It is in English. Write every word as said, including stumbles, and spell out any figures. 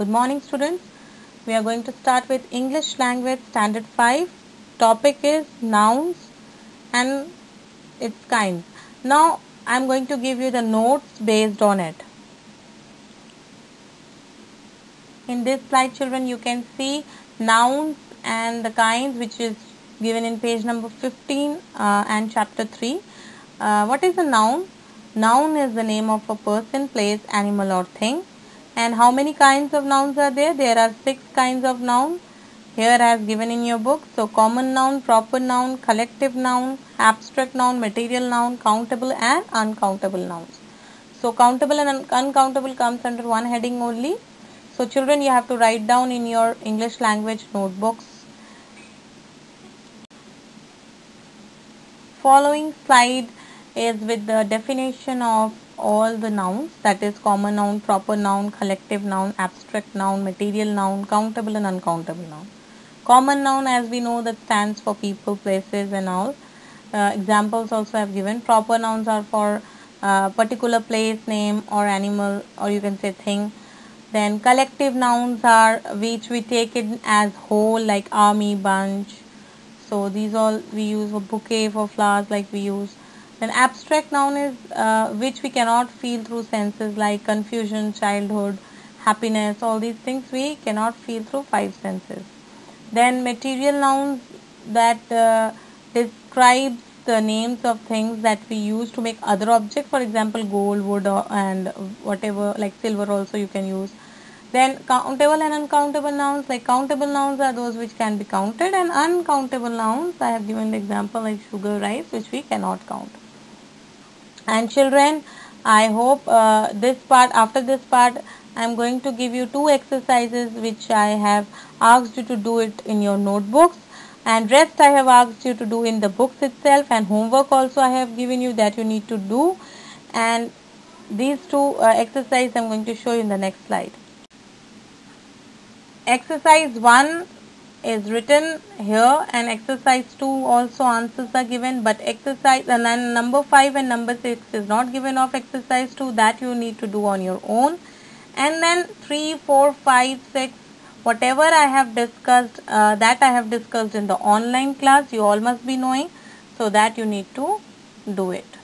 Good morning, students. We are going to start with English language standard five. Topic is nouns and its kinds. Now I am going to give you the notes based on it. In this slide, children, you can see nouns and the kinds, which is given in page number fifteen uh, and chapter three. Uh, what is a noun? Noun is the name of a person, place, animal or thing. And how many kinds of nouns are there? There are six kinds of noun here as given in your book. So common noun, proper noun, collective noun, abstract noun, material noun, countable and uncountable nouns. So countable and un uncountable comes under one heading only. So children, you have to write down in your English language notebooks. Following slide is with the definition of all the nouns, that is common noun, proper noun, collective noun, abstract noun, material noun, countable and uncountable noun. Common noun, as we know, that stands for people, places and all. Uh, examples also have given. Proper nouns are for uh, particular place, name or animal, or you can say thing. Then collective nouns are which we take it as whole, like army, bunch. So these all we use for bouquet, for flowers, like we use. Then abstract noun is uh, which we cannot feel through senses, like confusion, childhood, happiness. All these things we cannot feel through five senses. Then material nouns that uh, describes the names of things that we use to make other objects. For example, gold, wood, or, and whatever, like silver also you can use. Then countable and uncountable nouns, like countable nouns are those which can be counted, and uncountable nouns, I have given the example like sugar, rice, which we cannot count. And children, I hope uh, this part, after this part, I am going to give you two exercises which I have asked you to do it in your notebooks, and rest I have asked you to do in the books itself, and homework also I have given you that you need to do. And these two uh, exercises I am going to show you in the next slide. Exercise one is written here, and exercise two also answers are given, but exercise and then number five and number six is not given of exercise two, that you need to do on your own. And then three, four, five, six, whatever I have discussed, uh, that I have discussed in the online class, you all must be knowing, so that you need to do it.